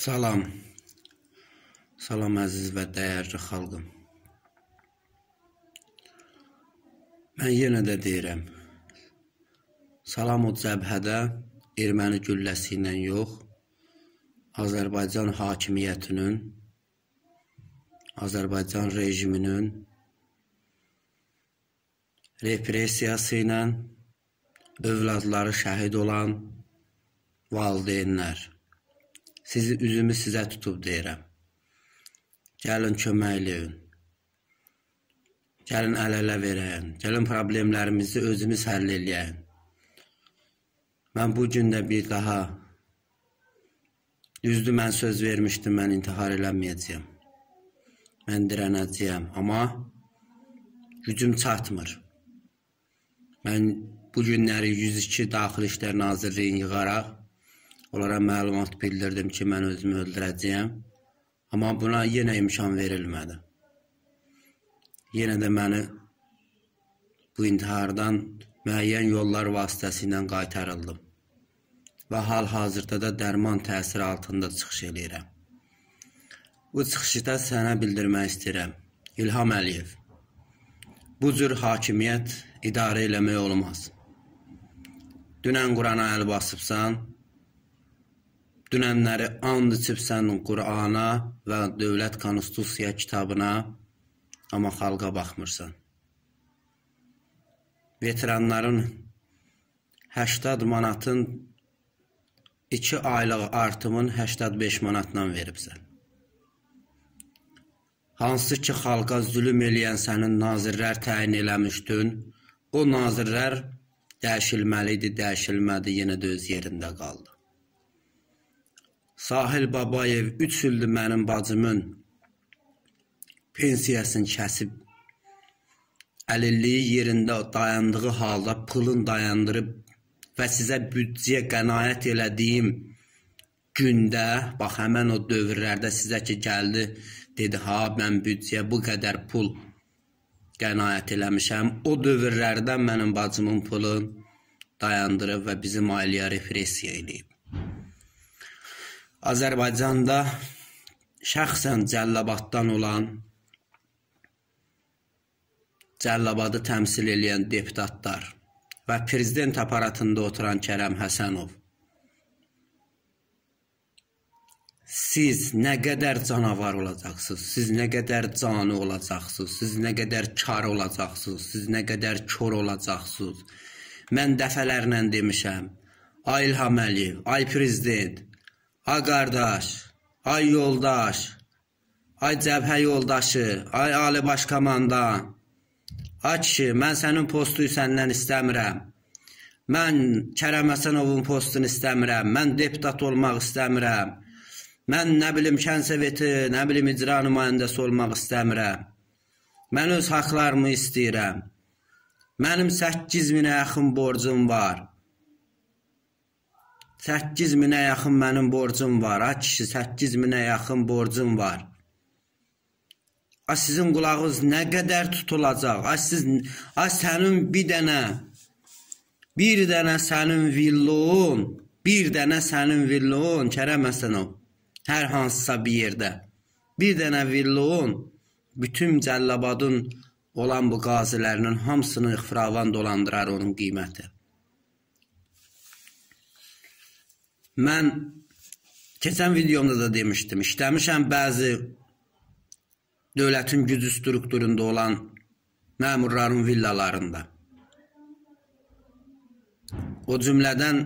Salam, salam əziz və dəyərli xalqım. Mən yenə də deyirəm, salam o cəbhədə erməni gülləsi ilə yox, Azərbaycan hakimiyyətinin, Azərbaycan rejiminin repressiyası ilə övladları şəhid olan valideynlər. Üzümü sizə tutub deyirəm. Gəlin köməkləyin. Gəlin əl-ələ verəyin. Gəlin problemlərimizi özümüz həll eləyəyin. Mən bugün də bir daha düzdür, mən söz vermişdim, mən intihar eləməyəcəyəm. Mən dirənəcəyəm, amma gücüm çatmır. Mən bu günləri 102 Daxili İşlər Nazirliyin yığaraq onlara məlumat bildirdim ki, mən özümü öldürəcəyəm. Amma buna yenə imkan verilmədi. Yenə də məni bu intihardan müəyyən yollar vasitəsilə qaytarıldım. Və hal-hazırda da dərman təsiri altında çıxış eləyirəm. Bu çıxışı da sənə bildirmək istəyirəm. İlham Əliyev, bu cür hakimiyyət idarə eləmək olmaz. Dünən Qurana əl basıbsan, dünənləri and içibsən Qurana və Dövlət Konstitusiya kitabına, amma xalqa baxmırsan. Veteranların 80 manatın 2 aylıq artımın 85 manatla veribsən. Hansı ki xalqa zülüm eləyən sənin nazirlər təyin eləmişdin, o nazirlər dəyişilməli idi, dəyişilmədi, yenə də öz yerində qaldı. Sahil Babayev 3 ildir mənim bacımın pensiyasını kəsib, əlilliyi yerində dayandığı halda pulun dayandırıb və sizə büdcəyə qənaət elədiyim gündə, bax həmən o dövrlərdə sizə ki gəldi, dedi, ha, mən büdcəyə bu qədər pul qənaət eləmişəm. O dövrlərdə mənim bacımın pulun dayandırıb və bizim ailəyə repressiya eləyib. Azərbaycanda şəxsən Cəllabaddan olan, Cəllabadı təmsil eləyən deputatlar və prezident aparatında oturan Kərəm Həsənov, siz nə qədər canavar olacaqsınız, siz nə qədər canı olacaqsınız, siz nə qədər kar olacaqsınız, siz nə qədər kör olacaqsınız. Mən dəfələrlə demişəm, ay İlham Əliyev, ay prezident, ay qardaş, ay yoldaş, ay cəbhə yoldaşı, ay Ali Baş Komandan, ay kişi, mən sənin postu səndən istəmirəm. Mən Kərəm Həsənovun postunu istəmirəm. Mən deputat olmaq istəmirəm. Mən nə bilim Kənsoveti, nə bilim icra nümayəndəsi olmaq istəmirəm. Mən öz haqlarımı istəyirəm. Mənim 8.000-ə yaxın borcum var. 8.000-ə yaxın mənim borcum var. Ay kişi, 8.000-ə yaxın borcum var. Ay sizin qulağınız nə qədər tutulacaq? Ay sənin bir dənə sənin villoğun, Kərəm Həsənov, hər hansısa bir yerdə, bir dənə villoğun, bütün Cəllabadın olan bu qazilərinin hamısını ixfiravan dolandırar onun qiyməti. Mən keçən videomda da demişdim, işləmişəm bəzi dövlətin gücü strukturunda olan məmurların villalarında. O cümlədən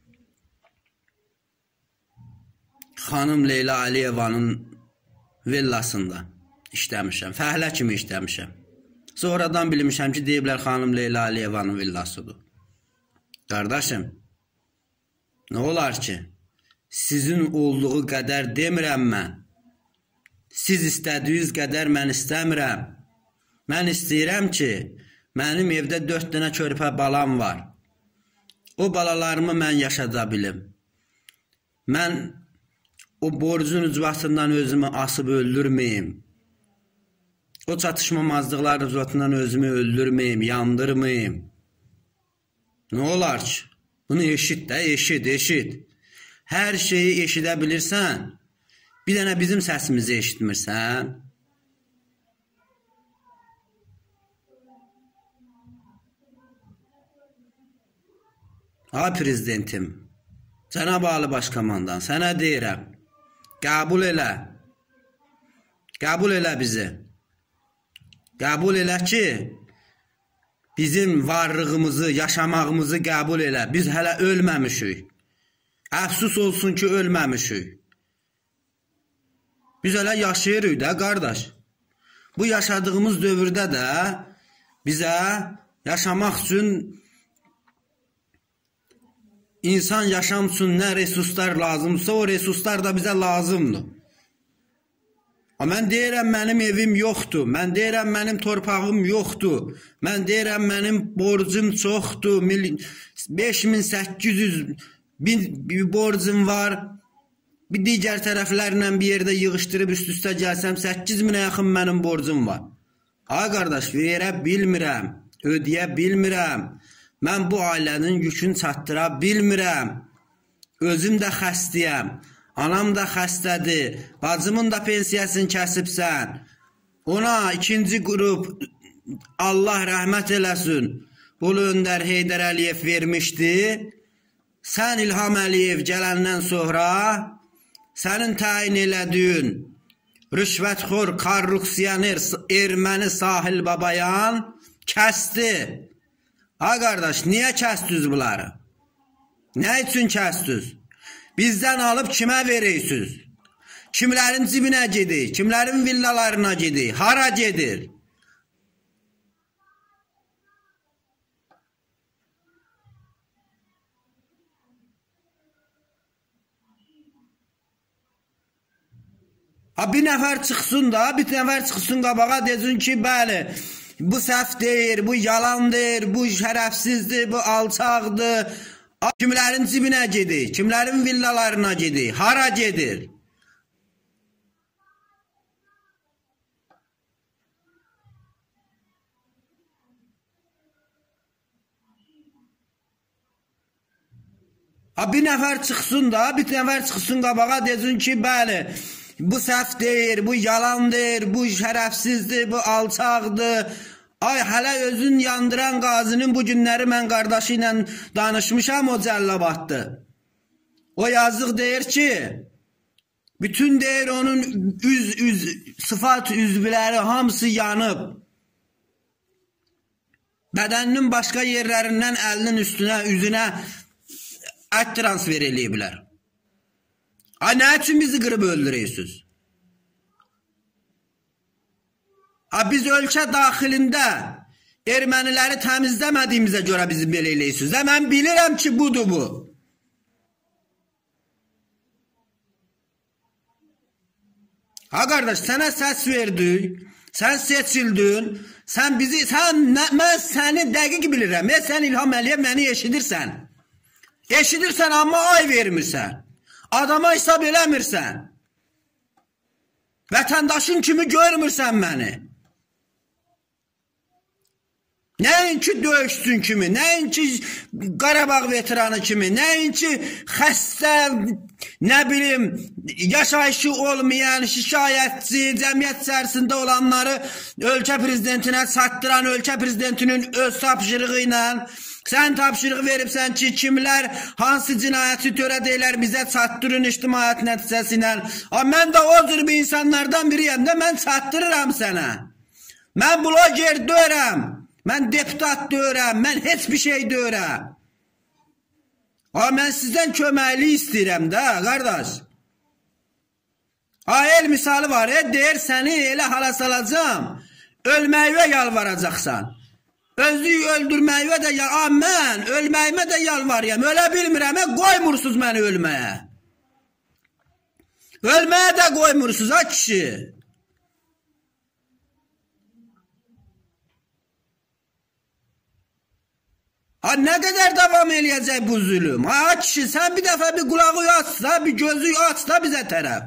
xanım Leyla Əliyevanın villasında işləmişəm, fəhlə kimi işləmişəm. Sonradan bilmişəm ki, deyiblər xanım Leyla Əliyevanın villasıdır. Qardaşım, nə olar ki, sizin olduğu qədər demirəm mən. Siz istədiyiniz qədər mən istəmirəm. Mən istəyirəm ki, mənim evdə 4 dənə körpə balam var. O balalarımı mən yaşada bilim. Mən o borcun ucbatından özümü asıb öldürməyim. O çatışmamazlıqlar ucbatından özümü öldürməyim, yandırmayım. Nə olar ki? Bunu eşit də, eşit. Hər şeyi eşidə bilirsən. Bir dənə bizim səsimizi eşitmirsən. Ay prezidentim, Cənab Ali Başkomandan, sənə deyirəm, qəbul elə. Qəbul elə bizi. Qəbul elə ki, bizim varlığımızı, yaşamağımızı qəbul elə. Biz hələ ölməmişik. Əfsus olsun ki, ölməmişik. Biz hələ yaşayırıq da, qardaş. Bu yaşadığımız dövrdə də bizə yaşamaq üçün, insan yaşam üçün nə resurslar lazımsa, o resurslar da bizə lazımdır. Mən deyirəm, mənim evim yoxdur. Mən deyirəm, mənim torpağım yoxdur. Mən deyirəm, mənim borcum çoxdur. 5800 bir borcum var. Bir digər tərəflərlə bir yerdə yığışdırıb üst-üstə gəlsəm 8000-ə yaxın mənim borcum var. Ay qardaş, verə bilmirəm, ödəyə bilmirəm. Mən bu ailənin yükünü çatdıra bilmirəm. Özüm də xəstəyəm. Anam da xəstədir. Bacımın da pensiyasını kəsibsən. Ona ikinci qrup Allah rəhmət eləsin. Ulu Öndər Heydər Əliyev vermişdi. Sən İlham Əliyev gələndən sonra sənin təyin elədiyin rüşvətxor, korrupsioner, erməni Sahil Babayan kəsdi. Ay qardaş, niyə kəsdiniz bunları? Nə üçün kəsdiniz? Bizdən alıb kimə verirsiniz? Kimlərin cibinə gedir? Kimlərin villalarına gedir? Hara gedir? Bir nəfər çıxsın da, bir nəfər çıxsın qabağa desin ki, bəli, bu səhv deyir, bu yalandır, bu şərəfsizdir, bu alçaqdır. Kimlərin cibinə gedir? Kimlərin villalarına gedir? Hara gedir? Bir nəfər çıxsın da, bir nəfər çıxsın qabağa desin ki, bəli, bu səhv deyir, bu yalandır, bu şərəfsizdir, bu alçaqdır. Ay, hələ özün yandıran qazinin bu günləri mən qardaşı ilə danışmışam, o Cəllabaddır. O yazıq deyir ki, bütün deyir onun sıfat üzvləri hamısı yanıb. Bədəninin başqa yerlərindən əlinin üstünə, üzünə ət transfer eləyiblər. Ay, nə üçün bizi qırıb öldürüyorsunuz? Biz ölkə daxilində erməniləri təmizləmədiyimizə görə bizi belə eləyirsiniz. Mən bilirəm ki, budur bu. Qardaş, sənə səs verdik, sən seçildin, mən səni dəqiq bilirəm. Sən İlham Əliyev məni eşidirsən. Eşidirsən, amma ay vermirsən. Adama hesab eləmirsən. Vətəndaşın kimi görmürsən məni. Nəinki döyüşsün kimi, nəinki Qarabağ veteranı kimi, nəinki xəstə, nə bilim, yaşayışı olmayan, şikayətçi, cəmiyyət içərisində olanları ölkə prezidentinə çatdıran, ölkə prezidentinin öz tapşırığı ilə, sən tapşırıq veribsən ki, kimlər hansı cinayəti törədəylər bizə çatdırın ictimaiyyət nəticəsi ilə. Mən də o cür bir insanlardan biriyəm də, mən çatdırıram sənə. Mən bloger deyirəm. Mən deputat deyirəm, mən heç bir şey deyirəm. Mən sizdən köməkli istəyirəm də, qardaş. El misali var, deyir səni elə hala salacam, ölməyivə yalvaracaqsan. Özü öldürməyivə də, mən ölməyimə də yalvarıyam, ölə bilmirəm, qoymursunuz məni ölməyə. Ölməyə də qoymursunuz, ha kişi. Nə qədər davam eləyəcək bu zülüm? Kişi, sən bir dəfə bir qulağı açsa, bir gözü açsa bizə tərəf.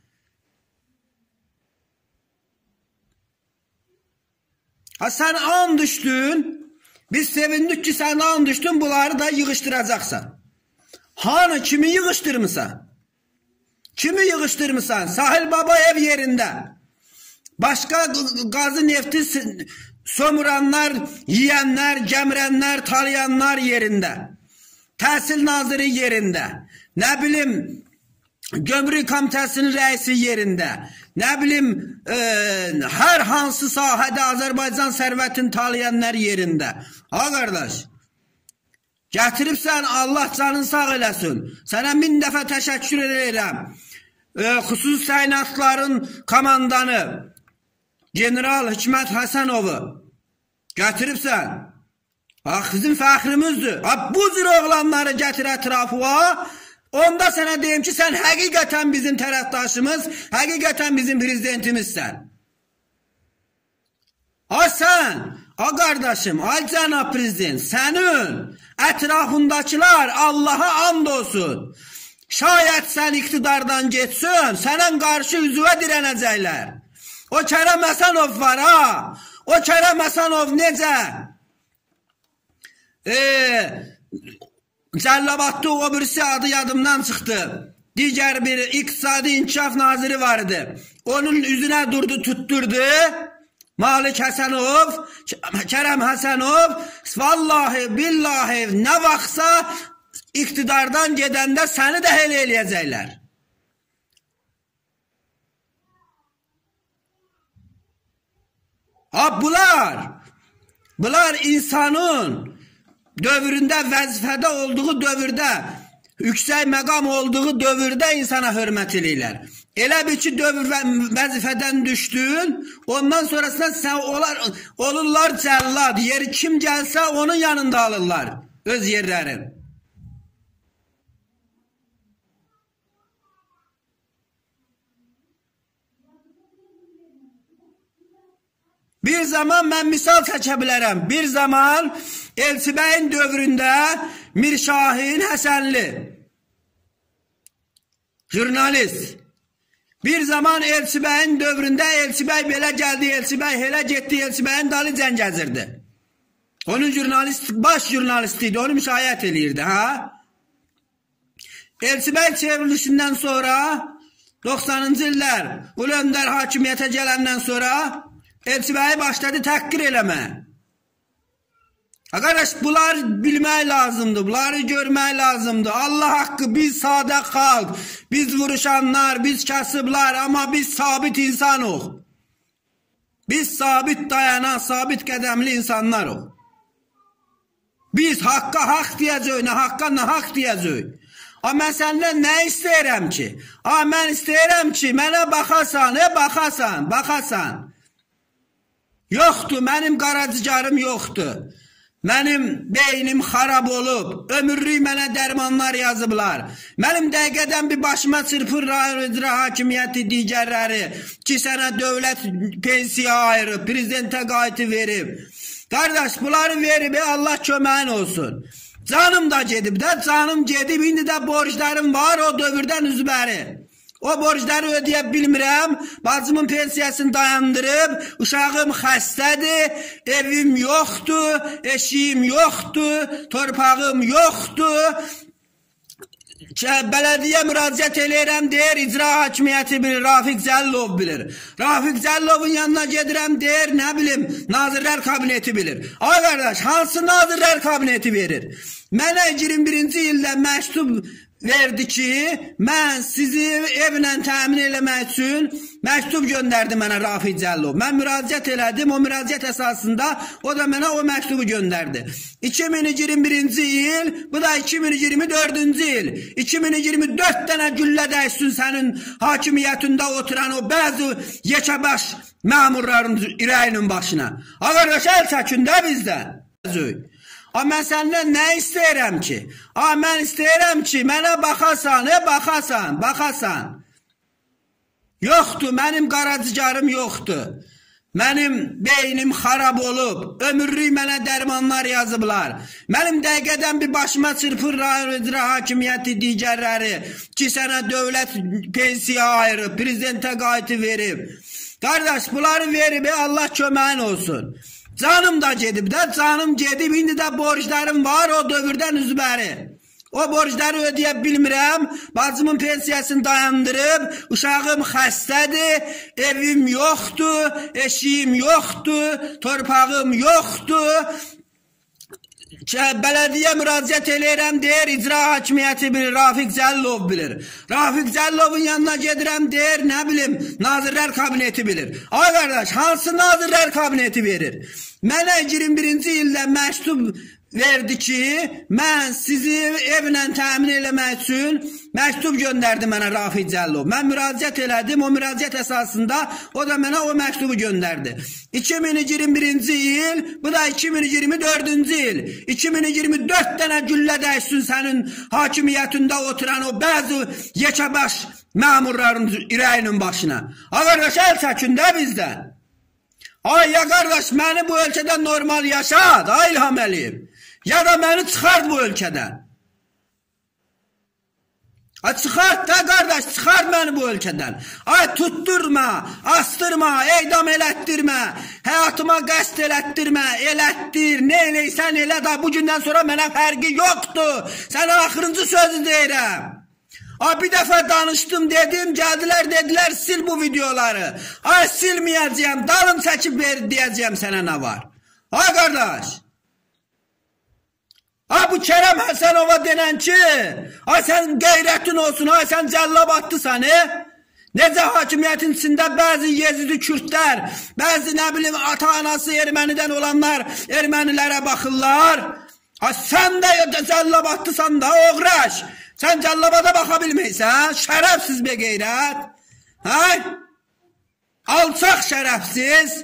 Sən an düşdün, biz sevindik ki, sən an düşdün, bunları da yığışdıracaqsan. Hanı, kimi yığışdırmısan? Kimi yığışdırmısan? Sahil Babayev yerində. Başqa qazı nefti sömüranlar, yiyənlər, gəmirənlər, talayanlar yerində. Təhsil naziri yerində. Nə bilim, Gömrük Komitəsinin rəisi yerində. Nə bilim, hər hansı sahədə Azərbaycan sərvətini talayanlar yerində. Ha, qardaş, gətiribsən, Allah canın sağ eləsin. Sənə 1000 dəfə təşəkkür edirəm. Xüsusi təyinatların komandanı General Hikmət Həsənovu gətiribsən. Bax, bizim fəxrimizdir. Bu cür oğlanları gətir ətrafıya. Onda sənə deyim ki, sən həqiqətən bizim tərəfdaşımız, həqiqətən bizim prezidentimizsən. Sən, qardaşım, cənab prezident, sənin ətrafındakılar Allaha and olsun. Şayət sən iqtidardan getsin, sənə qarşı üzvə dirənəcəklər. O Kərəm Həsənov var, ha? O Kərəm Həsənov necə? Cəllabadda o birisi adı yadımdan çıxdı. Digər bir İqtisadi İnkişaf Naziri vardı. Onun üzünə durdu, tutturdu. Malik Həsənov, Kərəm Həsənov, vallahi, billahi, nə vaxtsa iqtidardan gedəndə səni də elə eləyəcəklər. Bunlar insanın dövründə, vəzifədə olduğu dövrdə, yüksək məqam olduğu dövrdə insana hörmət eləyirlər. Elə bir ki, dövr vəzifədən düşdün, ondan sonrasında sən olurlar cəllad, yeri kim gəlsə onun yanında alırlar öz yerlərin. Bir zaman mən misal çəkə bilərəm. Bir zaman Elçibəyin dövründə Mirşahin Həsənli, jurnalist. Bir zaman Elçibəyin dövründə Elçibəy belə gəldi, Elçibəy elə getdi, Elçibəyin dalı Cəngəzirdi. Onun baş jurnalisti idi, onu müşayiət eləyirdi. Elçibəy çevrilişindən sonra 90-cı illər Ulu Öndər hakimiyyətə gələndən sonra Elçibəyi başladı təhqir eləməyə. Arkadaş, bunlar bilmək lazımdır, bunları görmək lazımdır. Allah haqqı, biz sadə xalq, biz vuruşanlar, biz kasıblar, amma biz sabit insanıq. Biz sabit dayanan, sabit qədəmli insanlarıq. Biz haqqa haqq deyəcək, nə haqqa nə haqq deyəcək. Mən səndən nə istəyirəm ki? Mən istəyirəm ki, mənə baxasan, baxasan. Yoxdur, mənim qaracıcarım yoxdur. Mənim beynim xarab olub, ömürlük mənə dərmanlar yazıblar. Mənim dəqiqədən bir başıma çırpır rayon icra hakimiyyəti digərləri ki, sənə dövlət pensiya ayırıb, prezidentə qayıtı verib. Qardaş, bunları verib, Allah köməyin olsun. Canım da gedib də, canım gedib, indi də borclarım var o dövrdən üzbəri. O borcları ödeyə bilmirəm, bacımın pensiyasını dayandırıb, uşağım xəstədir, evim yoxdur, eşiyim yoxdur, torpağım yoxdur. Bələdiyyə müraciət eləyirəm, deyir, icra hakimiyyəti bilir, Rafiq Cəllov bilir. Rafiq Cəllovun yanına gedirəm, deyir, nə bilim, Nazirlər Kabineti bilir. Ay qardaş, hansı Nazirlər Kabineti verir? Mənə 21-ci ildə məktub verdi ki, mən sizi evlə təmin eləmək üçün məktub göndərdi mənə Rafiq Cəllov. Mən müraciət elədim, o müraciət əsasında o da mənə o məktubu göndərdi. 2021-ci il, bu da 2024-cü il. 2024 dənə güllə dəysün sənin hakimiyyətində oturan o bəzi yekəbaş məmurların ürəyinin başına. Qardaş, əl çəkin də bizdən. Mən səndən nə istəyirəm ki? Mən istəyirəm ki, mənə baxasan. Yoxdur, mənim qaracıcarım yoxdur. Mənim beynim xarab olub, ömürlük mənə dərmanlar yazıblar. Mənim dəqiqədən bir başıma çırpır rayon icra hakimiyyəti digərləri ki, sənə dövlət pensiya ayırıb, prezidentə qayıtı verib. Qardaş, bunları verib, Allah köməyin olsun. Canım da gedib də, canım gedib, indi də borclarım var o dövrdən üzbəri. O borcları ödeyə bilmirəm, bacımın pensiyasını dayandırıb, uşağım xəstədir, evim yoxdur, eşiyim yoxdur, torpağım yoxdur. Belediye müraciət eləyirəm, deyir, icra hakimiyyəti bilir, Rafiq Cəllov bilir. Rafiq Cəllovun yanına gedirəm, deyir, nə bilim, Nazirlər Kabineti bilir. Ay qardaş, hansı Nazirlər Kabineti verir? Mənə 21-ci ildə məktub verdi ki, mən sizi evlə təmin eləmək üçün məktub göndərdi mənə Rafiq Cəllov. Mən müraciət elədim, o müraciət əsasında o da mənə o məktubu göndərdi. 2021-ci il, bu da 2024-cü il. 2024 dənə güllə dəysin sənin hakimiyyətində oturan o bəzi yekəbaş məmurların ürəyinin başına. Ha qardaş, əl çəkin də bizdən. Ay ya qardaş, məni bu ölkədə normal yaşad, ay İlham Əliyev. Ya da məni çıxart bu ölkədən. Ay çıxart da qardaş, çıxart məni bu ölkədən. Ay tutturma, astırma, eydam elətdirmə, həyatıma qəsd elətdirmə, elətdir, nə eləysən elə da bu gündən sonra mənə fərqi yoxdur. Sənə axırıncı sözü deyirəm. Ay bir dəfə danışdım, dedim, gəldilər, dedilər, sil bu videoları. Ay silməyəcəyəm, dalım çəkib ver, deyəcəyəm sənə nə var. Ay qardaş. Ay bu Kerem Həsənova denən ki, ay sən qeyrətin olsun, ay sən cəllab atdısan, necə hakimiyyətin içində bəzi yezidi Kürdlər, bəzi nə bilim ata-anası ermənidən olanlar ermənilərə baxırlar. Ay sən də cəllab atdısan da, oğraş. Sən cəllabada baxa bilməysən, şərəfsiz be qeyrət. Hay? Alçaq şərəfsiz.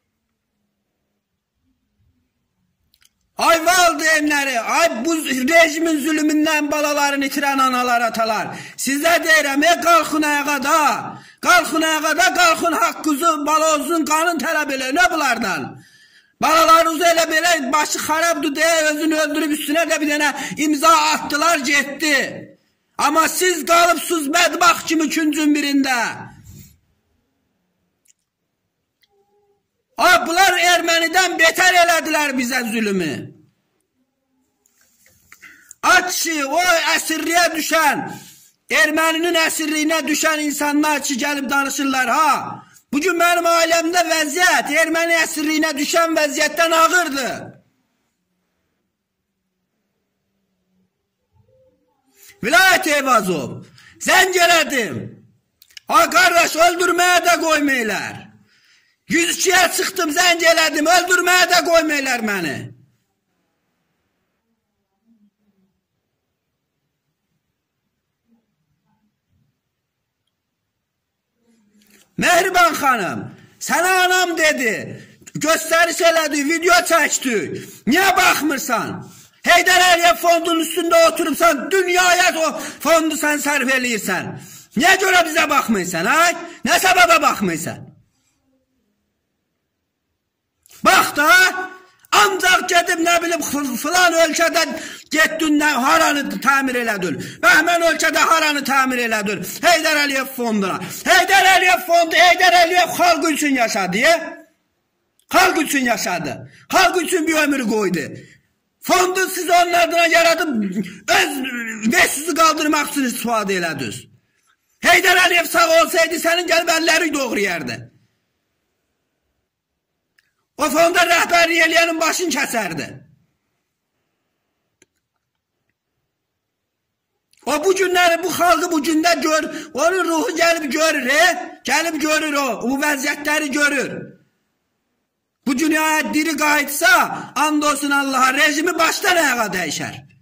Ay valideynləri, ay bu rejimin zülmündən balalarını itirən analar, atalar. Sizə deyirəm, qalxın ayağa da. Qalxın ayağa da, qalxın haqqınızı, balozun qanın tələb elə, nə bunlardan? Balalarınızı elə belə başı xarabdır deyə özünü öldürüb üstünə də bir dənə imza attılar, getdi. Amma siz qalıbsınız bədbaxt kimi küncün birində. Bunlar ermənidən betər elədilər bizə zülmü. Ki, o əsirliyə düşən, erməninin əsirliyinə düşən insanlar ki, gəlib danışırlar, ha. Bugün mənim ailəmdə vəziyyət, erməni əsirliyinə düşən vəziyyətdən ağırdır. Vilayət Eyvazov, zəng elədim. Ha qardaş, öldürməyə də qoymayırlar. 102'ye çıxdım, zəng elədim, öldürməyə də qoymayırlar məni. Mehriban xanım, sənə anam dedi, göstəriş elədi, video çəkdi. Niyə baxmırsan? Heydər Əliyev fondunun üstündə oturubsan, dünyaya o fondu sən sərf eləyirsən. Niyə görə bizə baxmıysan, ay? Nə səbəbə baxmıysan? Bax da, ancaq gedib nə bilim filan ölkədən getdin, haranı təmir elədin. Və həmən ölkədə haranı təmir elədin. Heydər Əliyev fonduna. Heydər Əliyev fondu, Heydər Əliyev xalq üçün yaşadı. Xalq üçün yaşadı. Xalq üçün bir ömür qoydu. Fondu siz onlardan yaradıb öz vəsizi qaldırmaq üçün istifadə elədiniz. Heydər Əliyev sağ olsaydı sənin gəlib əlləri doğrayardı. O fonda rəhbərlik eləyənin başını kəsərdi. O bu günləri, bu xalqı bu gündə gör, onun ruhu gəlib görür, gəlib görür o, bu vəziyyətləri görür. Bu dünyaya diri qayıtsa, and olsun Allaha, rejimi başdan ayağa dəyişər.